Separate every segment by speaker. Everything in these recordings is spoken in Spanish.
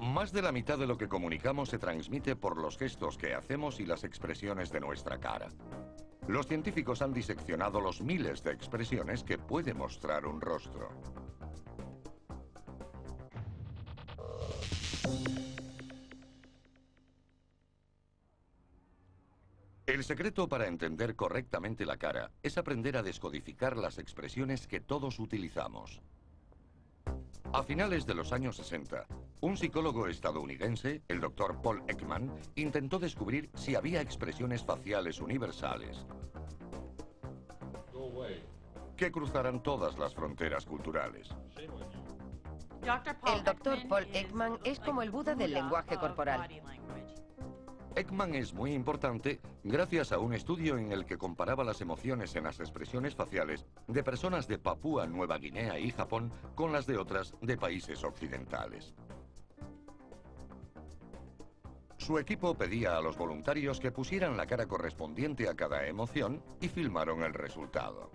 Speaker 1: Más de la mitad de lo que comunicamos se transmite por los gestos que hacemos y las expresiones de nuestra cara. Los científicos han diseccionado los miles de expresiones que puede mostrar un rostro. El secreto para entender correctamente la cara es aprender a descodificar las expresiones que todos utilizamos. A finales de los años 60, un psicólogo estadounidense, el Dr. Paul Ekman, intentó descubrir si había expresiones faciales universales que cruzaran todas las fronteras culturales.
Speaker 2: El Dr. Paul Ekman es como el Buda del lenguaje corporal.
Speaker 1: Ekman es muy importante gracias a un estudio en el que comparaba las emociones en las expresiones faciales de personas de Papúa Nueva Guinea y Japón con las de otras de países occidentales. Su equipo pedía a los voluntarios que pusieran la cara correspondiente a cada emoción y filmaron el resultado.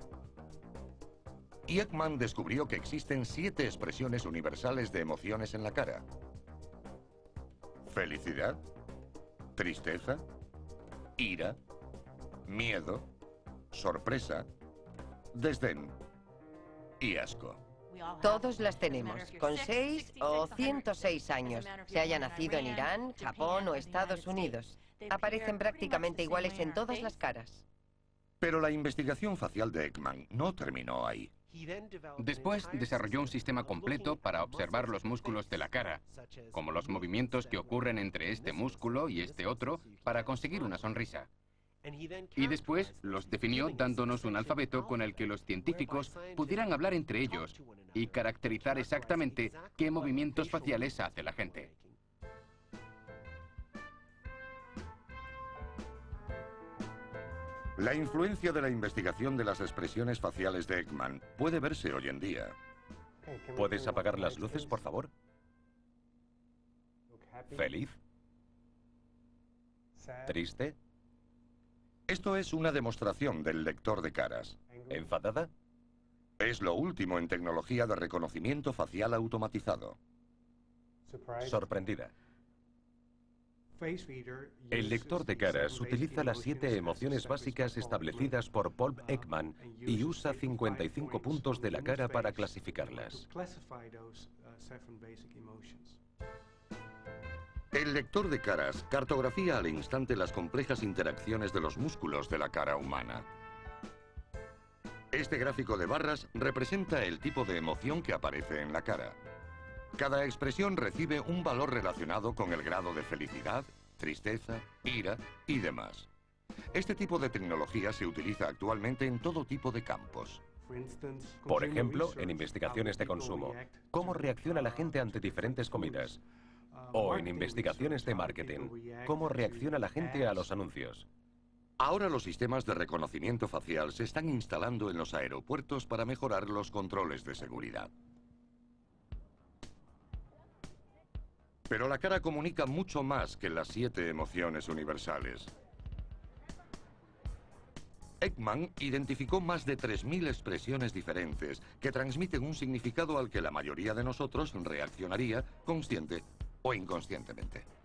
Speaker 1: Y Ekman descubrió que existen 7 expresiones universales de emociones en la cara: felicidad, tristeza, ira, miedo, sorpresa, desdén y asco.
Speaker 2: Todos las tenemos, con 6 o 106 años, se haya nacido en Irán, Japón o Estados Unidos. Aparecen prácticamente iguales en todas las caras.
Speaker 1: Pero la investigación facial de Ekman no terminó ahí.
Speaker 3: Después desarrolló un sistema completo para observar los músculos de la cara, como los movimientos que ocurren entre este músculo y este otro para conseguir una sonrisa. Y después los definió dándonos un alfabeto con el que los científicos pudieran hablar entre ellos y caracterizar exactamente qué movimientos faciales hace la gente.
Speaker 1: La influencia de la investigación de las expresiones faciales de Ekman puede verse hoy en día.
Speaker 4: ¿Puedes apagar las luces, por favor? ¿Feliz? ¿Triste?
Speaker 1: Esto es una demostración del lector de caras.
Speaker 4: ¿Enfadada?
Speaker 1: Es lo último en tecnología de reconocimiento facial automatizado.
Speaker 4: Sorprendida. El lector de caras utiliza las 7 emociones básicas establecidas por Paul Ekman y usa 55 puntos de la cara para clasificarlas.
Speaker 1: El lector de caras cartografía al instante las complejas interacciones de los músculos de la cara humana. Este gráfico de barras representa el tipo de emoción que aparece en la cara. Cada expresión recibe un valor relacionado con el grado de felicidad, tristeza, ira y demás. Este tipo de tecnología se utiliza actualmente en todo tipo de campos.
Speaker 4: Por ejemplo, en investigaciones de consumo, cómo reacciona la gente ante diferentes comidas. O en investigaciones de marketing, cómo reacciona la gente a los anuncios.
Speaker 1: Ahora los sistemas de reconocimiento facial se están instalando en los aeropuertos para mejorar los controles de seguridad. Pero la cara comunica mucho más que las 7 emociones universales. Ekman identificó más de 3000 expresiones diferentes que transmiten un significado al que la mayoría de nosotros reaccionaría consciente o inconscientemente.